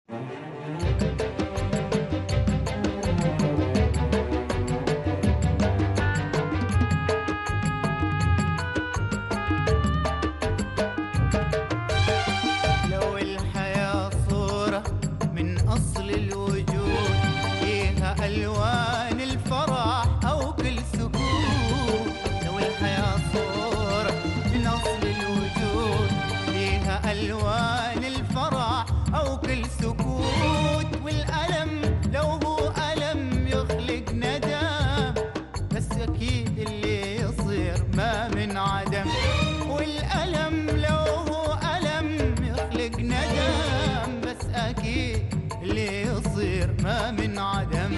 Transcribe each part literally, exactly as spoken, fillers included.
لو الحياة صورة من أصل الوجود، فيها ألوان الفرح أو كل سكون. لو الحياة صورة من أصل الوجود، فيها ألوان الفرح أو كل سكوت. والألم لو هو ألم يخلق ندم، بس أكيد اللي يصير ما من عدم. والألم لو هو ألم يخلق ندم، بس أكيد اللي يصير ما من عدم.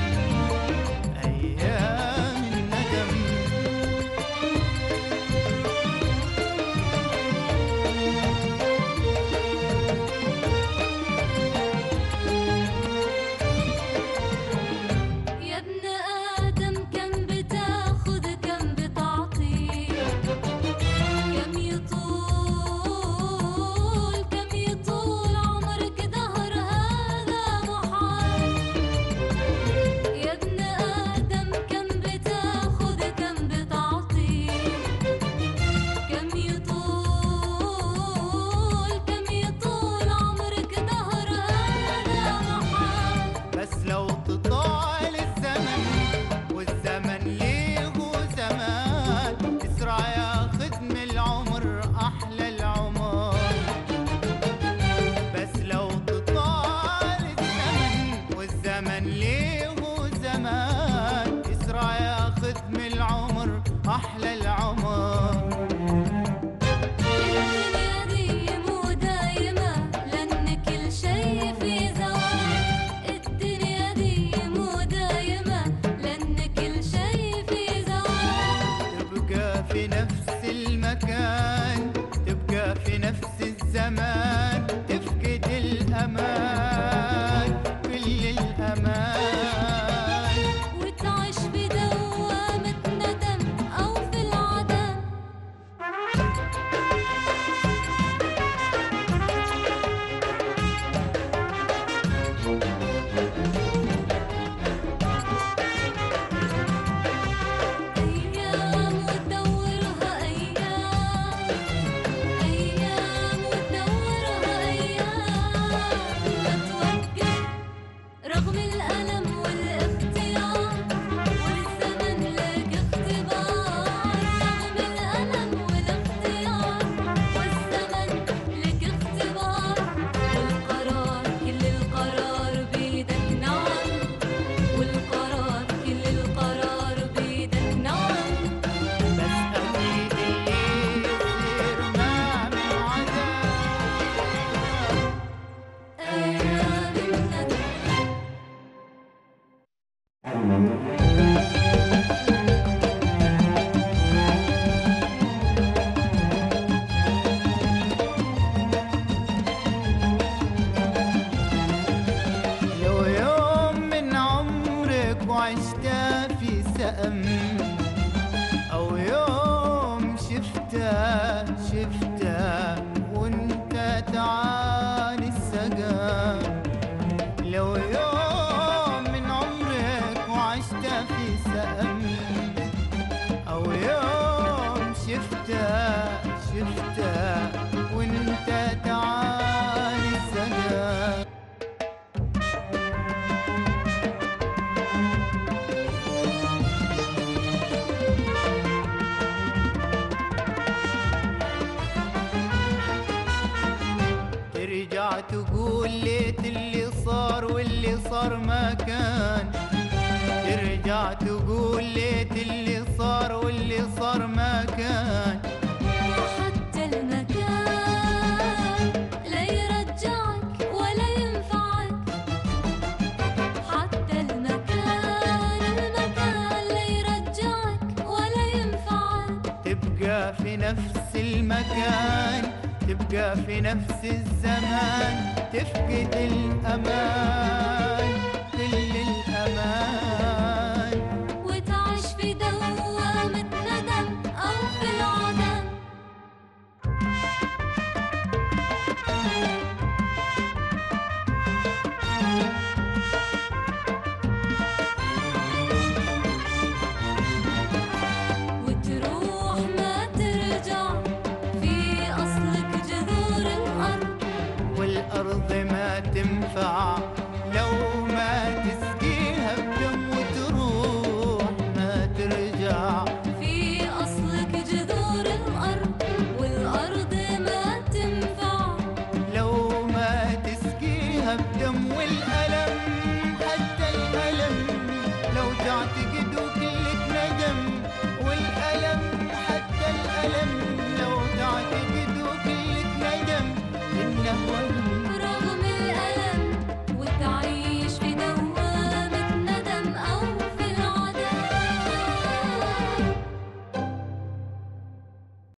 أيام الندم. يا ابن آدم كم بتاخد كم بتعطي، كم يطول كم يطول عمرك دهر هذا محال. يا ابن آدم كم بتاخد كم بتعطي، كم يطول كم يطول عمرك دهر هذا محال. بس لو تطال الزمن والزمن ليه زمان، يسرع ياخد من العمر أحلى العمر. بس لو تطال الزمن والزمن ليه زمان، يسرع ياخد من العمر أحلى العمر. الدنيا دي مو دايمة لأن كل شي في زوال. الدنيا دي مو دايمة لأن كل شي في زوال. تبقى في نفس المكان، تبقى في نفس الزمان، تفقد الأمان كل الأمان. وتعيش بدوامة ندم أو في العدم. أيام وتدورها أيام، أيام وتدورها أيام. لا توقف رغم الألم والاختيار، والزمن لك اختبار. رغم الألم والاختيار، والزمن لك اختبار. والقرار كل القرار بيدك نعم، والقرار كل القرار بيدك نعم. بس أكيد اللي يصير ما من عدم. أيام الندم. لو يوم من عمرك وعشته في سقم، أو يوم شفته شفته وانت تعاني السقم. لو يوم من عمرك وعشته في سقم، أو يوم شفته شفته وانت تعاني السقم. ترجع تقول ليت اللي صار واللي صار ما كان. ترجع تقول ليت اللي صار واللي صار ما كان. وحتى المكان لا يرجعك ولا ينفعك. حتى المكان المكان لا يرجعك ولا ينفعك. تبقى في نفس المكان، تبقى في نفس الزمان، تفقد الأمان.